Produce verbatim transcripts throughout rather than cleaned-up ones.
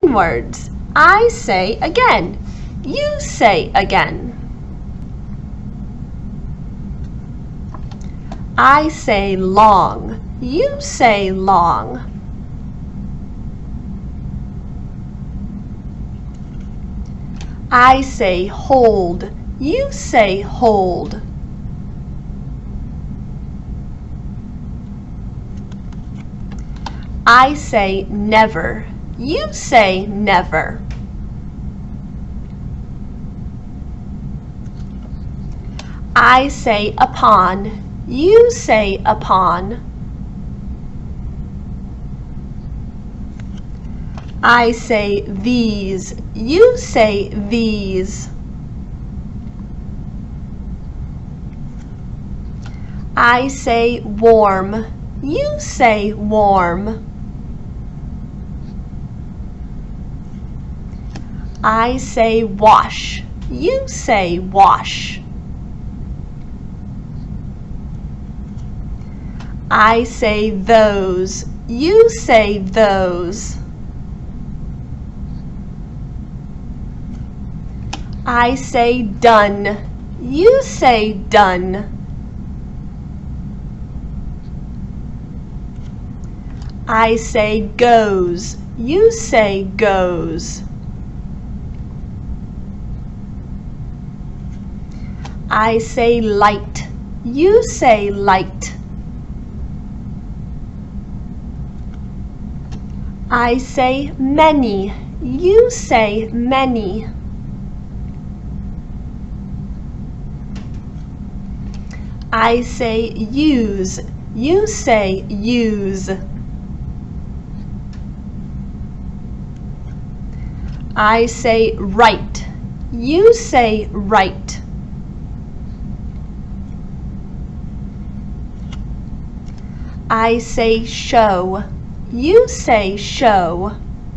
words. I say again. You say again. I say long. You say long. I say hold. You say hold. I say never. You say never. I say upon. You say upon. I say these. You say these. I say warm. You say warm. I say wash. You say wash. I say those. You say those. I say done. You say done. I say goes. You say goes. I say light. You say light. I say many. You say many. I say use. You say use. I say right. You say right. I say show. You say show.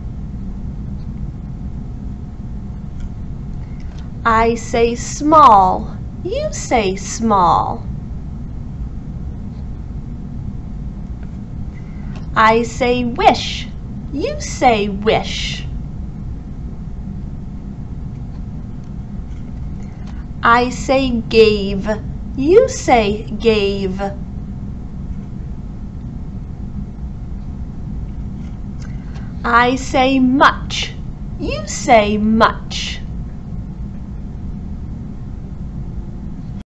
I say small. You say small. I say wish. You say wish. I say gave. You say gave. I say much. You say much.